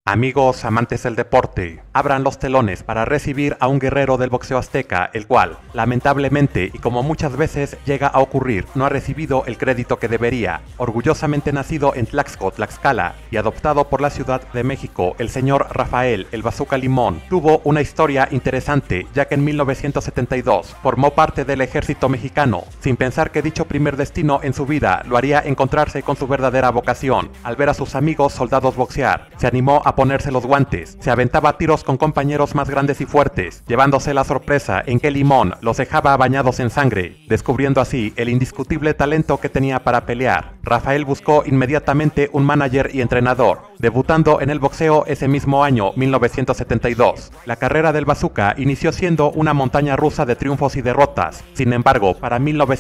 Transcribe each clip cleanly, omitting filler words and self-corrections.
Amigos amantes del deporte, abran los telones para recibir a un guerrero del boxeo azteca, el cual, lamentablemente y como muchas veces llega a ocurrir, no ha recibido el crédito que debería. Orgullosamente nacido en Tlaxco, Tlaxcala y adoptado por la Ciudad de México, el señor Rafael "El Bazooka" Limón tuvo una historia interesante, ya que en 1972 formó parte del ejército mexicano, sin pensar que dicho primer destino en su vida lo haría encontrarse con su verdadera vocación. Al ver a sus amigos soldados boxear, se animó a ponerse los guantes, se aventaba tiros con compañeros más grandes y fuertes, llevándose la sorpresa en que Limón los dejaba bañados en sangre, descubriendo así el indiscutible talento que tenía para pelear. Rafael buscó inmediatamente un manager y entrenador, debutando en el boxeo ese mismo año, 1972. La carrera del Bazooka inició siendo una montaña rusa de triunfos y derrotas. Sin embargo, para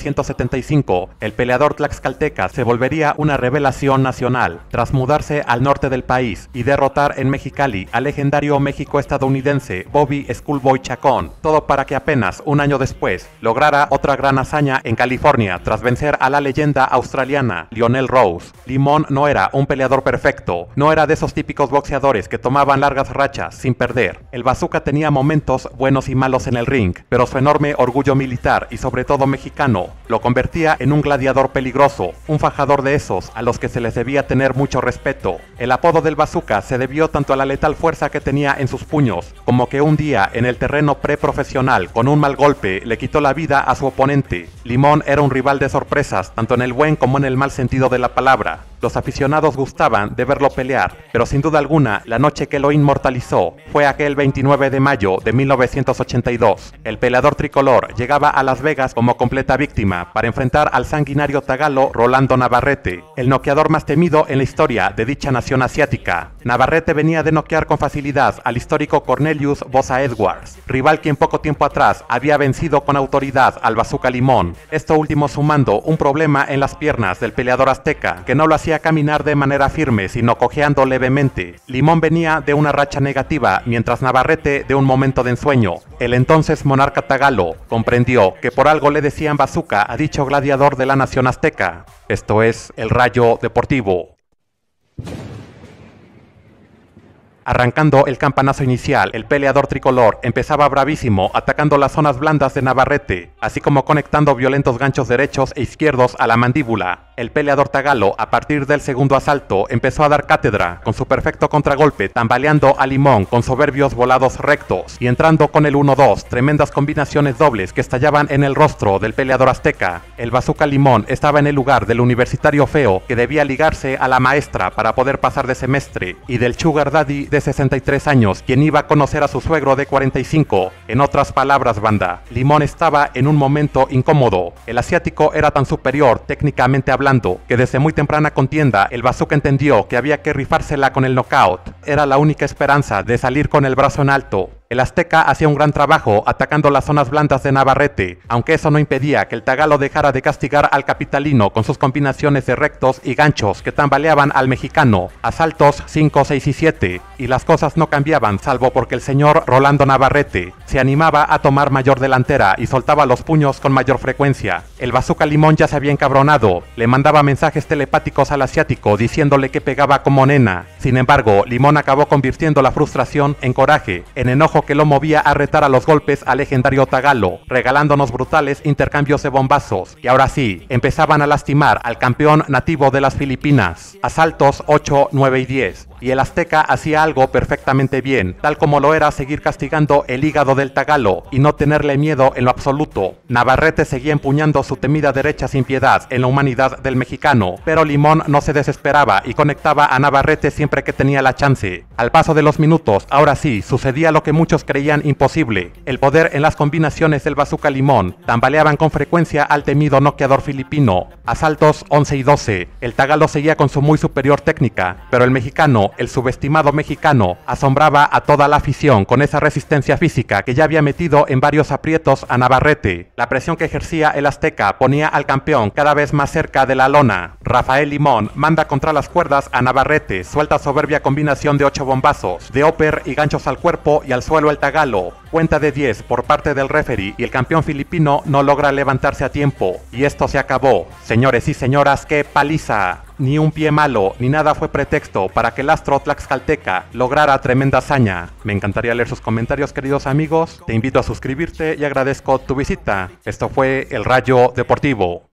1975, el peleador tlaxcalteca se volvería una revelación nacional, tras mudarse al norte del país y derrotar en Mexicali al legendario México-estadounidense Bobby "Schoolboy" Chacón, todo para que apenas un año después lograra otra gran hazaña en California tras vencer a la leyenda australiana Lionel Rose. Limón no era un peleador perfecto, no era de esos típicos boxeadores que tomaban largas rachas sin perder. El Bazooka tenía momentos buenos y malos en el ring, pero su enorme orgullo militar y sobre todo mexicano lo convertía en un gladiador peligroso, un fajador de esos a los que se les debía tener mucho respeto. El apodo del Bazooka se debió tanto a la letal fuerza que tenía en sus puños, como que un día en el terreno preprofesional con un mal golpe le quitó la vida a su oponente. Limón era un rival de sorpresas, tanto en el buen como en el mal sentido de la palabra. Los aficionados gustaban de verlo pelear, pero sin duda alguna, la noche que lo inmortalizó fue aquel 29 de mayo de 1982. El peleador tricolor llegaba a Las Vegas como completa víctima para enfrentar al sanguinario tagalo Rolando Navarrete, el noqueador más temido en la historia de dicha nación asiática. Navarrete venía de noquear con facilidad al histórico Cornelius Bosa Edwards, rival quien poco tiempo atrás había vencido con autoridad al Bazooka Limón, esto último sumando un problema en las piernas del peleador azteca, que no lo hacía caminar de manera firme, sino cojeando levemente. Limón venía de una racha negativa, mientras Navarrete de un momento de ensueño. El entonces monarca tagalo comprendió que por algo le decían Bazooka a dicho gladiador de la nación azteca. Esto es El Rayo Deportivo. Arrancando el campanazo inicial, el peleador tricolor empezaba bravísimo, atacando las zonas blandas de Navarrete, así como conectando violentos ganchos derechos e izquierdos a la mandíbula. El peleador tagalo, a partir del segundo asalto, empezó a dar cátedra, con su perfecto contragolpe, tambaleando a Limón con soberbios volados rectos, y entrando con el 1-2, tremendas combinaciones dobles que estallaban en el rostro del peleador azteca. El Bazooka Limón estaba en el lugar del universitario feo, que debía ligarse a la maestra para poder pasar de semestre, y del sugar daddy de 63 años, quien iba a conocer a su suegro de 45. En otras palabras, banda, Limón estaba en un momento incómodo. El asiático era tan superior técnicamente hablando que desde muy temprana contienda el Bazooka entendió que había que rifársela con el knockout. Era la única esperanza de salir con el brazo en alto. El azteca hacía un gran trabajo atacando las zonas blandas de Navarrete, aunque eso no impedía que el tagalo dejara de castigar al capitalino con sus combinaciones de rectos y ganchos que tambaleaban al mexicano, asaltos 5, 6 y 7, y las cosas no cambiaban salvo porque el señor Rolando Navarrete se animaba a tomar mayor delantera y soltaba los puños con mayor frecuencia. El Bazooka Limón ya se había encabronado, le mandaba mensajes telepáticos al asiático diciéndole que pegaba como nena. Sin embargo, Limón acabó convirtiendo la frustración en coraje, en enojo que lo movía a retar a los golpes al legendario tagalo, regalándonos brutales intercambios de bombazos, que ahora sí, empezaban a lastimar al campeón nativo de las Filipinas. Asaltos 8, 9 y 10. Y el azteca hacía algo perfectamente bien, tal como lo era seguir castigando el hígado del tagalo y no tenerle miedo en lo absoluto. Navarrete seguía empuñando su temida derecha sin piedad en la humanidad del mexicano, pero Limón no se desesperaba y conectaba a Navarrete siempre que tenía la chance. Al paso de los minutos, ahora sí, sucedía lo que muchos creían imposible. El poder en las combinaciones del Bazooka Limón tambaleaban con frecuencia al temido noqueador filipino. Asaltos 11 y 12. El tagalo seguía con su muy superior técnica, pero el mexicano, el subestimado mexicano, asombraba a toda la afición con esa resistencia física que ya había metido en varios aprietos a Navarrete. La presión que ejercía el azteca ponía al campeón cada vez más cerca de la lona. Rafael Limón manda contra las cuerdas a Navarrete, suelta soberbia combinación de 8 bombazos, de upper y ganchos al cuerpo y al suelo el tagalo. Cuenta de 10 por parte del referee y el campeón filipino no logra levantarse a tiempo. Y esto se acabó. Señores y señoras, ¡qué paliza! Ni un pie malo, ni nada fue pretexto para que el astro tlaxcalteca lograra tremenda hazaña. Me encantaría leer sus comentarios, queridos amigos. Te invito a suscribirte y agradezco tu visita. Esto fue El Rayo Deportivo.